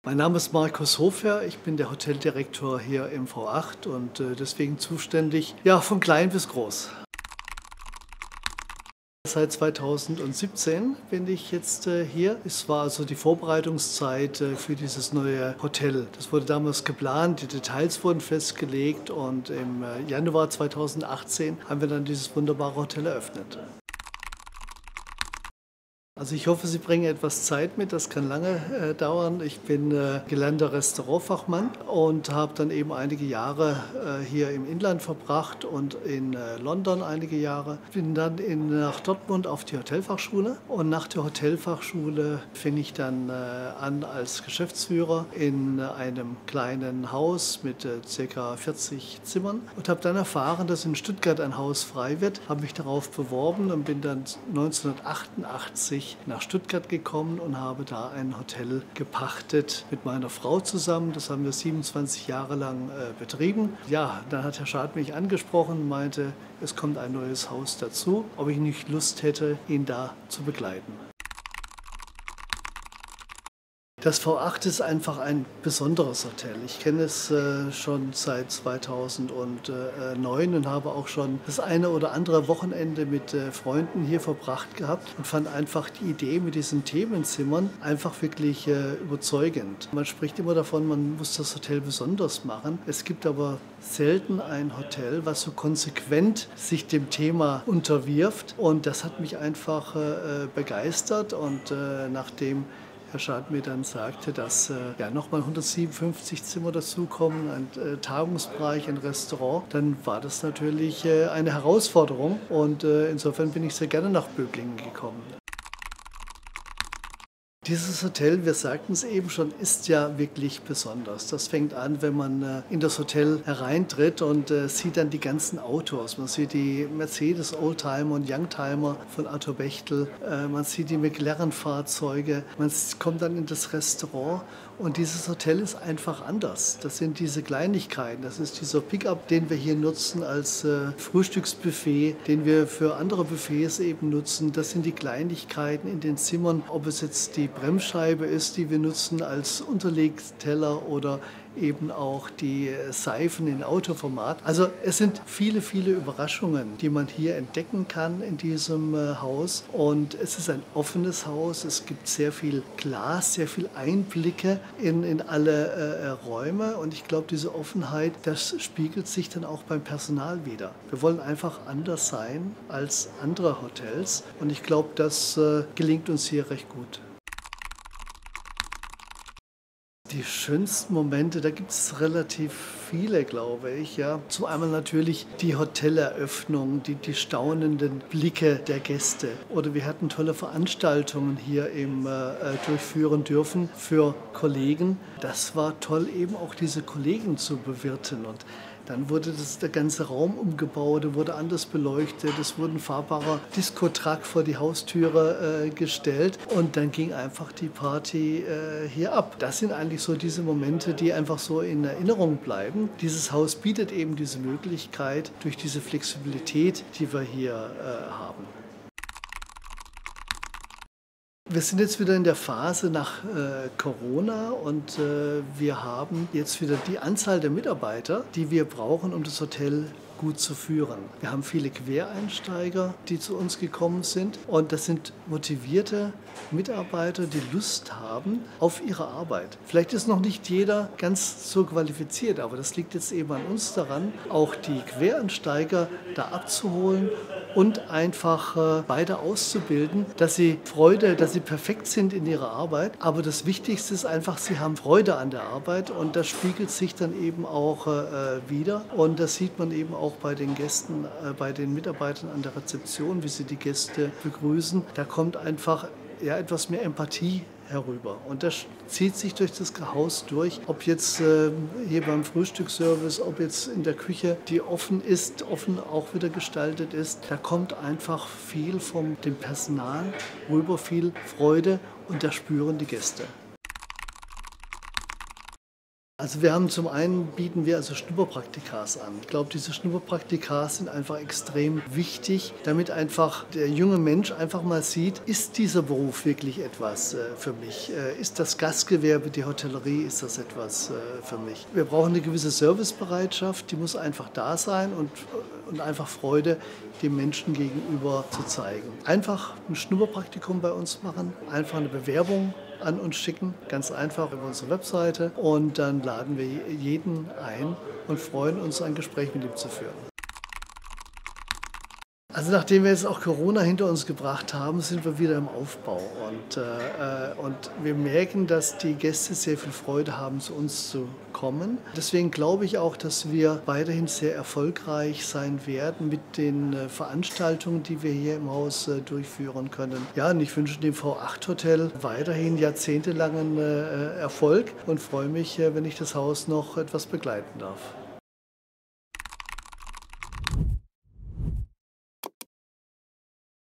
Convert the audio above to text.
Mein Name ist Markus Hofer, ich bin der Hoteldirektor hier im V8 und deswegen zuständig, ja, von klein bis groß. Seit 2017 bin ich jetzt hier. Es war also die Vorbereitungszeit für dieses neue Hotel. Das wurde damals geplant, die Details wurden festgelegt und im Januar 2018 haben wir dann dieses wunderbare Hotel eröffnet. Also ich hoffe, Sie bringen etwas Zeit mit, das kann lange dauern. Ich bin gelernter Restaurantfachmann und habe dann eben einige Jahre hier im Inland verbracht und in London einige Jahre. Bin dann nach Dortmund auf die Hotelfachschule und nach der Hotelfachschule fing ich dann an als Geschäftsführer in einem kleinen Haus mit ca. 40 Zimmern und habe dann erfahren, dass in Stuttgart ein Haus frei wird, habe mich darauf beworben und bin dann 1988 nach Stuttgart gekommen und habe da ein Hotel gepachtet mit meiner Frau zusammen. Das haben wir 27 Jahre lang betrieben. Ja, dann hat Herr Schad mich angesprochen und meinte, es kommt ein neues Haus dazu, ob ich nicht Lust hätte, ihn da zu begleiten. Das V8 ist einfach ein besonderes Hotel. Ich kenne es schon seit 2009 und habe auch schon das eine oder andere Wochenende mit Freunden hier verbracht gehabt und fand einfach die Idee mit diesen Themenzimmern einfach wirklich überzeugend. Man spricht immer davon, man muss das Hotel besonders machen. Es gibt aber selten ein Hotel, was so konsequent sich dem Thema unterwirft, und das hat mich einfach begeistert. Und nachdem Herr Schad mir dann sagte, dass nochmal 157 Zimmer dazukommen, ein Tagungsbereich, ein Restaurant, dann war das natürlich eine Herausforderung, und insofern bin ich sehr gerne nach Böblingen gekommen. Dieses Hotel, wir sagten es eben schon, ist ja wirklich besonders. Das fängt an, wenn man in das Hotel hereintritt und sieht dann die ganzen Autos. Man sieht die Mercedes Oldtimer und Youngtimer von Arthur Bechtel. Man sieht die McLaren-Fahrzeuge. Man kommt dann in das Restaurant und dieses Hotel ist einfach anders. Das sind diese Kleinigkeiten. Das ist dieser Pickup, den wir hier nutzen als Frühstücksbuffet, den wir für andere Buffets eben nutzen. Das sind die Kleinigkeiten in den Zimmern, ob es jetzt die Bremsscheibe ist, die wir nutzen als Unterlegteller, oder eben auch die Seifen in Autoformat. Also es sind viele, viele Überraschungen, die man hier entdecken kann in diesem Haus. Und es ist ein offenes Haus. Es gibt sehr viel Glas, sehr viel Einblicke in alle Räume. Und ich glaube, diese Offenheit, das spiegelt sich dann auch beim Personal wider. Wir wollen einfach anders sein als andere Hotels. Und ich glaube, das gelingt uns hier recht gut. Die schönsten Momente, da gibt es relativ viele, glaube ich. Ja. Zum einen natürlich die Hoteleröffnung, die staunenden Blicke der Gäste. Oder wir hatten tolle Veranstaltungen hier durchführen dürfen für Kollegen. Das war toll, eben auch diese Kollegen zu bewirten. Und dann wurde der ganze Raum umgebaut, wurde anders beleuchtet, es wurde ein fahrbarer Diskotrack vor die Haustüre gestellt, und dann ging einfach die Party hier ab. Das sind eigentlich so diese Momente, die einfach so in Erinnerung bleiben. Dieses Haus bietet eben diese Möglichkeit durch diese Flexibilität, die wir hier haben. Wir sind jetzt wieder in der Phase nach Corona, und wir haben jetzt wieder die Anzahl der Mitarbeiter, die wir brauchen, um das Hotel gut zu führen. Wir haben viele Quereinsteiger, die zu uns gekommen sind, und das sind motivierte Mitarbeiter, die Lust haben auf ihre Arbeit. Vielleicht ist noch nicht jeder ganz so qualifiziert, aber das liegt jetzt eben an uns daran, auch die Quereinsteiger da abzuholen und einfach weiter auszubilden, dass sie perfekt sind in ihrer Arbeit. Aber das Wichtigste ist einfach, sie haben Freude an der Arbeit, und das spiegelt sich dann eben auch wider. Und das sieht man eben auch bei den Gästen, bei den Mitarbeitern an der Rezeption, wie sie die Gäste begrüßen. Da kommt einfach etwas mehr Empathie herüber. Und das zieht sich durch das Haus durch, ob jetzt hier beim Frühstücksservice, ob jetzt in der Küche, die offen auch wieder gestaltet ist. Da kommt einfach viel von dem Personal rüber, viel Freude, und das spüren die Gäste. Also wir haben zum einen bieten wir also Schnupperpraktikas an. Ich glaube, diese Schnupperpraktikas sind einfach extrem wichtig, damit einfach der junge Mensch einfach mal sieht, ist dieser Beruf wirklich etwas für mich? Ist das Gastgewerbe, die Hotellerie, ist das etwas für mich? Wir brauchen eine gewisse Servicebereitschaft, die muss einfach da sein und einfach Freude dem Menschen gegenüber zu zeigen. Einfach ein Schnupperpraktikum bei uns machen, einfach eine Bewerbung an uns schicken, ganz einfach über unsere Webseite, und dann laden wir jeden ein und freuen uns, ein Gespräch mit ihm zu führen. Also nachdem wir jetzt auch Corona hinter uns gebracht haben, sind wir wieder im Aufbau und wir merken, dass die Gäste sehr viel Freude haben, zu uns zu kommen. Deswegen glaube ich auch, dass wir weiterhin sehr erfolgreich sein werden mit den Veranstaltungen, die wir hier im Haus durchführen können. Ja, und ich wünsche dem V8 Hotel weiterhin jahrzehntelangen Erfolg und freue mich, wenn ich das Haus noch etwas begleiten darf.